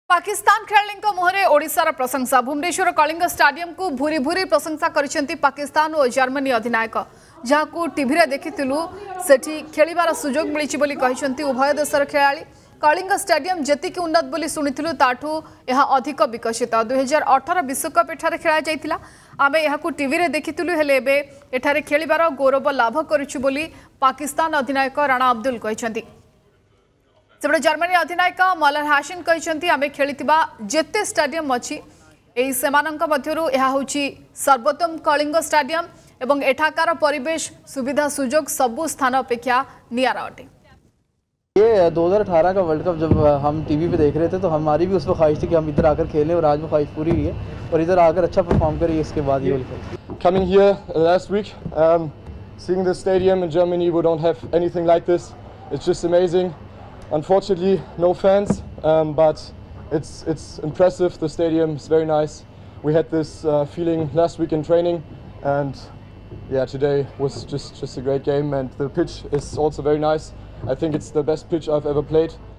पाकिस्तान खेलाड़ी मुहरे ओडिशार प्रशंसा भुवनेश्वर कलिंग स्टाडियम को भूरी भूरी प्रशंसा करिसेंती पाकिस्तान और जर्मनी अधिनायक जहां टीवी देखिलु सेठी खेलिबार सुजोग मिली बोली कहिसेंती उभय देशर खेलाड़ी कलिंग स्टाडियम जेतिकी उन्नत बोली शुणिथिलु ताठू यह अधिक विकसित 2018 विश्वकप एठारे खेला जाइतिला आमे यहाकू टीवी रे देखिथिलु हेले एबे एठारे खेलिबार गौरव लाभ करिछु बोली पाकिस्तान अधिनायक राणा अब्दुल कहिसेंती। सेपटे जर्मनी अधिनायक मलर हासिन कहते आम खेलिथिबा जेते स्टाडियम अच्छी एही सेमानंक मध्यरु एहा होची सर्वोत्तम कलिंग स्टाडियम एवं एठाकार परिवेश सुविधा सुजोग सबु स्थान अपेक्षा नियारा अटे। ये 2018 का वर्ल्ड कप जब हम टीवी पे देख रहे थे तो हमारी भी उस वक्त ख्वाहिश थी कि हम इधर आकर खेलें और आज वो ख्वाहिश पूरी हुई है और इधर आकर अच्छा परफॉर्म करें। इसके बाद ये Coming here last week, seeing the stadium in Germany, we don't have anything like this. It's just amazing. Unfortunately, no fans, but it's impressive. The stadium is very nice. We had this feeling last week in training, and yeah, today was just a great game. And the pitch is also very nice. I think it's the best pitch I've ever played.